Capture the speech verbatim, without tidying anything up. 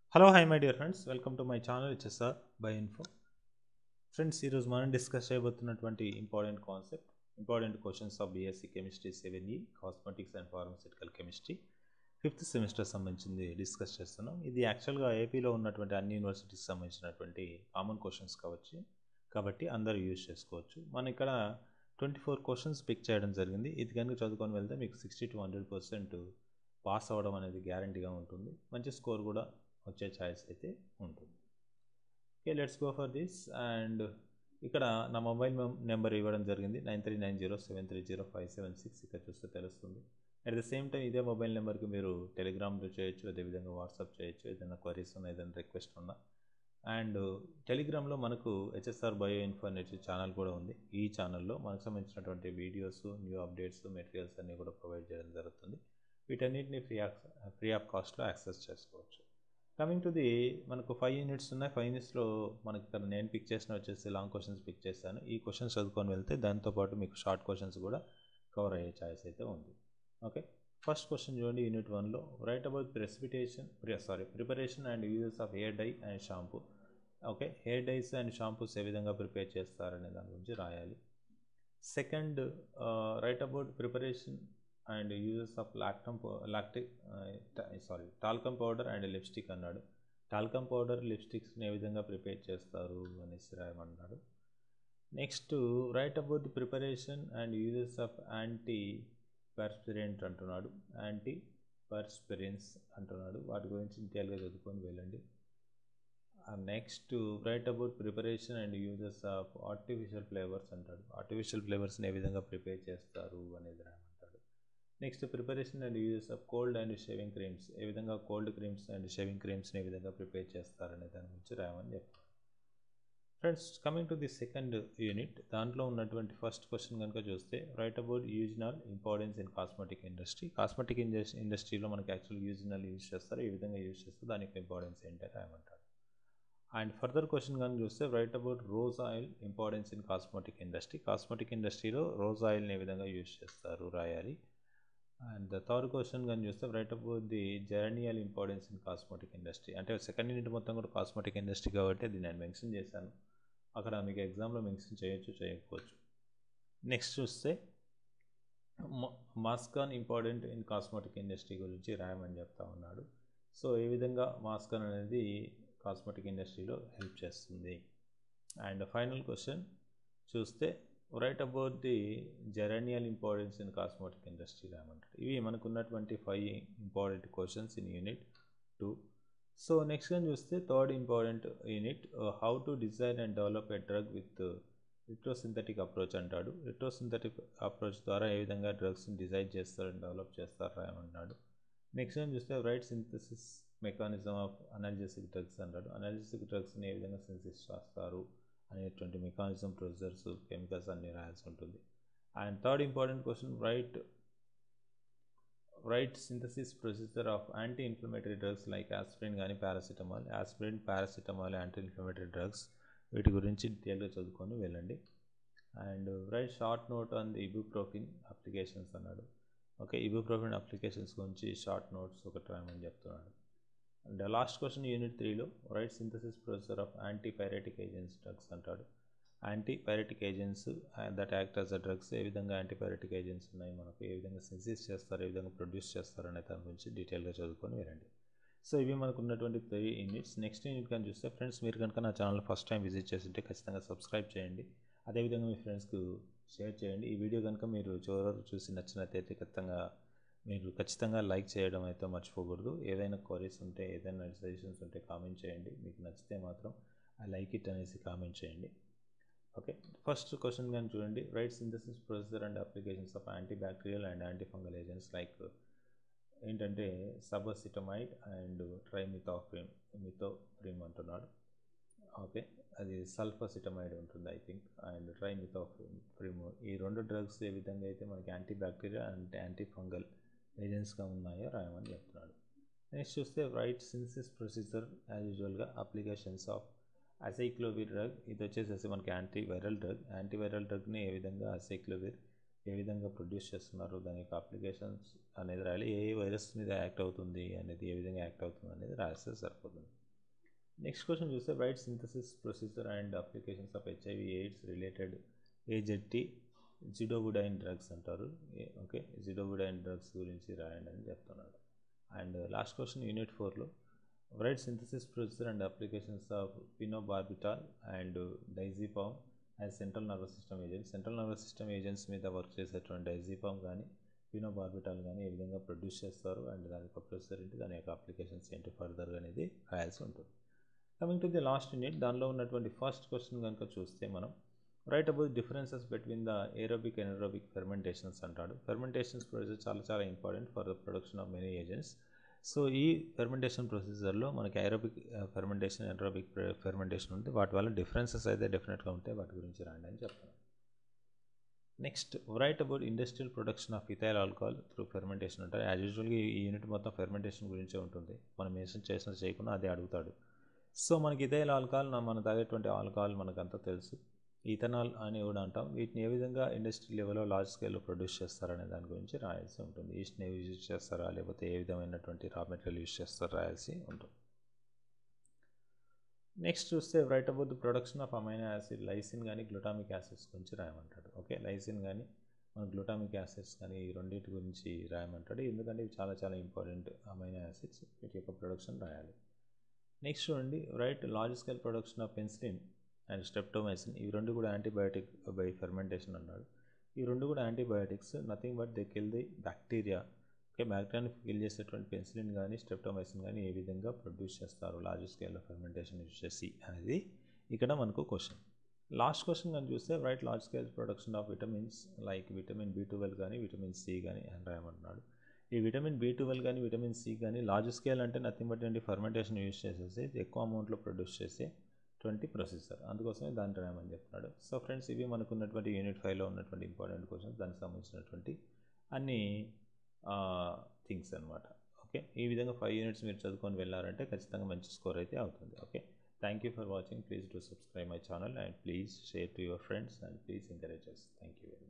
Hello hi my dear friends, welcome to my channel HSR bio info. Friends, ఈరోజు మనం discuss చేయబోతున్నటువంటి important concept, important questions of BSc chemistry seven ఈ cosmetics and pharmaceutical chemistry fifth semester సంబంధించింది discuss చేస్తున్నాం. ఇది యాక్చువల్గా ఏపీలో ఉన్నటువంటి అన్ని యూనివర్సిటీస్ సంబంధించినటువంటి కామన్ క్వశ్చన్స్ కావచ్చు, కాబట్టి అందరూ యూజ్ చేసుకోవచ్చు. మనం ఇక్కడ ట్వంటీ ఫోర్ క్వశ్చన్స్ పిక్ చేయడం జరిగింది. ఇది కనుక చదువుకొని వెళ్తే మీకు sixty to hundred percent pass అవ్వడం అనేది గ్యారంటీగా ఉంటుంది. మంచి స్కోర్ కూడా వచ్చే ఛాయిస్ అయితే ఉంటుంది. Okay, let's go for this. And ఇక్కడ నా మొబైల్ నెంబర్ ఇవ్వడం జరిగింది, nine three nine zero seven three zero five seven six. ఇక్కడ చూస్తే తెలుస్తుంది. అట్ ద సేమ్ టైం ఇదే మొబైల్ నెంబర్కి మీరు టెలిగ్రామ్లో చేయొచ్చు, అదేవిధంగా వాట్సాప్ చేయొచ్చు, ఏదైనా క్వరీస్ ఉన్నా, ఏదైనా రిక్వెస్ట్ ఉన్నా. అండ్ టెలిగ్రామ్లో మనకు హెచ్ఎస్ఆర్ బయో ఇన్ఫో అనే ఛానల్ కూడా ఉంది. ఈ ఛానల్లో మనకు సంబంధించినటువంటి వీడియోస్, న్యూ అప్డేట్స్, మెటీరియల్స్ అన్నీ కూడా ప్రొవైడ్ చేయడం జరుగుతుంది. వీటన్నిటిని ఫ్రీ ఫ్రీ ఆఫ్ కాస్ట్లో యాక్సెస్ చేసుకోవచ్చు. కమింగ్ టు ది, మనకు ఫైవ్ యూనిట్స్ ఉన్నాయి. ఫైవ్ యూనిట్స్లో మనకి ఇక్కడ నేను పిక్ చేసిన వచ్చేసి లాంగ్ క్వశ్చన్స్ పిక్ చేస్తాను. ఈ క్వశ్చన్స్ చదువుకొని వెళ్తే దాంతోపాటు మీకు షార్ట్ క్వశ్చన్స్ కూడా కవర్ అయ్యే ఛాయిస్ అయితే ఉంది. ఓకే, ఫస్ట్ క్వశ్చన్ చూడండి. యూనిట్ వన్లో write about precipitation sorry preparation and uses of hair dye and shampoo. Okay, hair dyes and shampoos ఏ విధంగా ప్రిపేర్ చేస్తారనే దాని గురించి రాయాలి. Second, write about preparation and uses of lactam lactic sorry talcum powder and lipstick అన్నాడు. Talcum powder, లిప్స్టిక్స్ని ఏ విధంగా ప్రిపేర్ చేస్తారు అనేసి రాయమన్నాడు. Next, write about the preparation and uses of antiperspirant అంటున్నాడు. యాంటీ పర్స్పిరెన్స్ అంటున్నాడు. వాటి గురించి డీటెయిల్గా చదువుకొని వెళ్ళండి. Next, write about preparation and uses of artificial flavours అంటాడు. ఆర్టిఫిషియల్ ఫ్లేవర్స్ని ఏ విధంగా ప్రిపేర్ చేస్తారు అనేది రాయమంటాడు. Next, preparation and uses of cold and shaving creams. ఏ విధంగా కోల్డ్ క్రీమ్స్ అండ్ షేవింగ్ క్రీమ్స్ని ఏ విధంగా ప్రిపేర్ చేస్తారనే దాని గురించి రాయమని చెప్తాను. Friends, coming to the second unit, దాంట్లో ఉన్నటువంటి ఫస్ట్ క్వశ్చన్ కనుక చూస్తే write about eugenol importance in cosmetic industry. Cosmetic ఇండస్ట్రీలో మనకి యాక్చువల్ యూజినల్ యూజ్ చేస్తారు, ఏ విధంగా యూజ్ చేస్తారు, దానికి ఇంపార్టెన్స్ ఏంటంటే రాయమంటాడు. అండ్ ఫర్దర్ క్వశ్చన్ కానీ చూస్తే write about rose oil importance in cosmetic industry. Cosmetic ఇండస్ట్రీలో రోజ్ ఆయిల్ని ఏ విధంగా యూజ్ చేస్తారు రాయాలి. అండ్ ద థర్డ్ క్వశ్చన్ కానీ చూస్తే write about the geraniol importance in cosmetic industry. అంటే సెకండ్ యూనిట్ మొత్తం కూడా కాస్మెటిక్ ఇండస్ట్రీ కాబట్టి అది నేను మెన్షన్ చేశాను. అక్కడ మీకు ఎగ్జామ్లో మెన్షన్ చేయొచ్చు, చేయకపోవచ్చు. నెక్స్ట్ చూస్తే muscone important in cosmetic industry గురించి రాయమని చెప్తా ఉన్నాడు. సో ఏ విధంగా మాస్కాన్ అనేది కాస్మెటిక్ ఇండస్ట్రీలో హెల్ప్ చేస్తుంది. అండ్ ఫైనల్ క్వశ్చన్ చూస్తే write about the geraniol importance in cosmetic industry రాయమంటారు. ఇవి మనకు ఉన్నటువంటి five important questions in unit two. So next కానీ చూస్తే third important unit, how to design and develop a drug with retrosynthetic approach అంటాడు. Retrosynthetic approach ద్వారా ఏ విధంగా డ్రగ్స్ని డిజైన్ చేస్తారు అండ్ డెవలప్ చేస్తారు రాయమన్నాడు. నెక్స్ట్ కానీ చూస్తే write synthesis mechanism of analgesic drugs అంటాడు. అనాల్జెసిక్ డ్రగ్స్ని ఏ విధంగా సింథసిస్ చేస్తారు అనేటువంటి మెకానిజం, ప్రొసీజర్స్, కెమికల్స్ అన్నీ రాయాల్సి ఉంటుంది. And third important question, write write synthesis procedure of anti inflammatory drugs like aspirin కానీ paracetamol. Aspirin, paracetamol anti inflammatory drugs, వీటి గురించి డీటెయిల్గా చదువుకొని వెళ్ళండి. And write short note on the ibuprofen applications అన్నాడు. ఓకే, ఇబుప్రోఫిన్ అప్లికేషన్స్ గురించి short notes ఒకటి రాయమని చెప్తున్నాడు. అండ్ లాస్ట్ క్వశ్చన్ యూనిట్ త్రీలో write synthesis procedure of antipyretic agents drugs అంటాడు. Antipyretic agents that act as a drugs, ఏ విధంగా antipyretic agents ఉన్నాయి మనకు, ఏ విధంగా సింథసిస్ చేస్తారు, ఏ విధంగా ప్రొడ్యూస్ చేస్తారు అనే దాని గురించి డీటెయిల్గా చదువుకొని వినండి. సో ఇవి మనకు ఉన్నటువంటి త్రీ యూనిట్స్. నెక్స్ట్ యూనిట్ కానీ చూస్తే ఫ్రెండ్స్, మీరు కనుక నా ఛానల్ ఫస్ట్ టైం విజిట్ చేస్తుంటే ఖచ్చితంగా సబ్స్క్రైబ్ చేయండి. అదేవిధంగా మీ ఫ్రెండ్స్కి షేర్ చేయండి. ఈ వీడియో కనుక మీరు చివరి చూసి నచ్చినట్లయితే ఖచ్చితంగా మీరు ఖచ్చితంగా లైక్ చేయడం అయితే మర్చిపోకూడదు. ఏదైనా క్వరీస్ ఉంటే, ఏదైనా సజెషన్స్ ఉంటే కామెంట్ చేయండి. మీకు నచ్చితే మాత్రం ఐ లైక్ ఇట్ అనేసి కామెంట్ చేయండి. ఓకే, ఫస్ట్ క్వశ్చన్ కానీ చూడండి. Write synthesis procedure and applications of anti bacterial and anti fungal agents like ఏంటంటే సబసిటమైడ్ అండ్ ట్రైమిథాఫ్రిమ్ మిథోప్రిమ్ అంటున్నాడు. ఓకే, అది సల్ఫసిటమైడ్ ఉంటుంది ఐ థింక్, అండ్ ట్రైమిథోప్రిమ్. ఈ రెండు డ్రగ్స్ ఏ విధంగా అయితే మనకి anti bacterial and anti fungal ఏజెంట్స్గా ఉన్నాయో రాయమని చెప్తున్నాడు. నెక్స్ట్ చూస్తే రైట్ సింథసిస్ ప్రొసీజర్ యాజ్ యూజువల్గా అప్లికేషన్స్ ఆఫ్ అసైక్లోవిర్ డ్రగ్. ఇది వచ్చేసేసి మనకి యాంటీవైరల్ డ్రగ్. యాంటీవైరల్ డ్రగ్ని ఏ విధంగా అసైక్లోవిర్ ఏ విధంగా ప్రొడ్యూస్ చేస్తున్నారు, దాని యొక్క అప్లికేషన్స్ అనేది రాయాలి, ఏ వైరస్ మీద యాక్ట్ అవుతుంది అనేది, ఏ విధంగా యాక్ట్ అవుతుంది అనేది రాస్తే సరిపోతుంది. నెక్స్ట్ క్వశ్చన్ చూస్తే write synthesis procedure and applications of HIV AIDS related AZT zidovudine drugs అంటారు. ఓకే, జిడోబుడైన్ డ్రగ్స్ గురించి రాయండి అని చెప్తున్నాడు. అండ్ లాస్ట్ క్వశ్చన్ యూనిట్ ఫోర్లో write synthesis procedure and applications of phenobarbital and diazepam as central nervous system agents. Central nervous system agents మీద work చేసేటువంటి diazepam కానీ పినోబార్బిటాల్ కానీ ఏ విధంగా ప్రొడ్యూస్ చేస్తారు అండ్ దాని యొక్క ప్రొసీజర్ ఏంటి, దాని యొక్క అప్లికేషన్స్ ఏంటి ఫర్దర్గా అనేది రాయాల్సి ఉంటుంది. Coming to the last unit, దానిలో ఉన్నటువంటి ఫస్ట్ క్వశ్చన్ కనుక చూస్తే మనం write about differences between the aerobic and anaerobic fermentations అంటాడు. ఫెర్మెంటేషన్స్ ప్రొసీజర్ చాలా చాలా important for the production of many agents. So ఈ ఫెర్మెంటేషన్ ప్రొసీజర్లో మనకి ఏరోబిక్ ఫెర్మెంటేషన్, ఎనరోబిక్ ఫెర్మెంటేషన్ ఉంది. వాటి వల్ల డిఫరెన్సెస్ అయితే డెఫినెట్గా ఉంటాయి, వాటి గురించి రాండి అని చెప్తాను. Next write about industrial production of ethyl alcohol through fermentation అంటారు. యాజ్ యూజువల్గా ఈ యూనిట్ మొత్తం ఫెర్మెంటేషన్ గురించే ఉంటుంది, మనం మెన్షన్ చేసిన చేయకుండా అదే అడుగుతాడు. సో మనకి ఇథైల్ ఆల్కహాల్, మనం తాగేటువంటి ఆల్కహాల్ మనకంతా తెలుసు, ఇథనాల్ అని కూడా అంటాం. వీటిని ఏ విధంగా ఇండస్ట్రీ లెవెల్లో లార్జ్ స్కేల్లో ప్రొడ్యూస్ చేస్తారనే దాని గురించి రాయాల్సి ఉంటుంది. ఈస్ట్ని యూజ్ చేస్తారా లేకపోతే ఏ విధమైనటువంటి రా మెటీరియల్ యూజ్ చేస్తారా రాయాల్సి ఉంటుంది. నెక్స్ట్ చూస్తే write about the production of amino acid, lysine కానీ గ్లూటామిక్ యాసిడ్స్ గురించి రాయమంటాడు. ఓకే, లైసిన్ కానీ మన గ్లూటామిక్ యాసిడ్స్ కానీ ఈ రెండింటి గురించి రాయమంటాడు, ఎందుకంటే ఇవి చాలా చాలా ఇంపార్టెంట్ అమైనో యాసిడ్స్, వీటి యొక్క ప్రొడక్షన్ రాయాలి. నెక్స్ట్ చూడండి, write large scale production of penicillin and streptomycin, ఇవి రెండు కూడా యాంటీబయాటిక్ బై ఫెర్మెంటేషన్ అన్నాడు. ఈ రెండు కూడా antibiotics, nothing but they kill the bacteria. Okay, బ్యాక్టీరియాని కిల్ చేసేటువంటి పెన్సిలిన్ కానీ స్ట్రెప్టోమైసిన్ కానీ ఏ విధంగా ప్రొడ్యూస్ చేస్తారు లార్జ్ స్కేల్లో ఫెర్మెంటేషన్ యూజ్ చేసి అనేది ఇక్కడ మనకు క్వశ్చన్. లాస్ట్ క్వశ్చన్ కానీ చూస్తే write large scale production of vitamins like vitamin B twelve కానీ విటమిన్ సి కానీ అని రాయమంటున్నాడు. ఈ విటమిన్ బి ట్వెల్వ్ కానీ విటమిన్ సి కానీ లార్జ్ స్కేల్ అంటే నథింగ్ బట్ ఏంటి, ఫర్మెంటేషన్ యూజ్ చేసేసి ఎక్కువ అమౌంట్లో ప్రొడ్యూస్ చేసే ట్వంటీ ప్రొసీజర్, అందుకోసమే దాన్ని రాయమని చెప్తున్నాడు. సో ఫ్రెండ్స్, ఇవి మనకు ఉన్నటువంటి యూనిట్ ఫైవ్లో ఉన్నటువంటి ఇంపార్టెంట్ క్వశ్చన్స్, దానికి సంబంధించినటువంటి అన్ని థింగ్స్ అనమాట. ఓకే, ఈ విధంగా ఫైవ్ యూనిట్స్ మీరు చదువుకొని వెళ్ళారంటే ఖచ్చితంగా మంచి స్కోర్ అయితే అవుతుంది. Okay, thank you for watching. Please do subscribe my channel and please share to your friends and please encourage us. Thank you very much.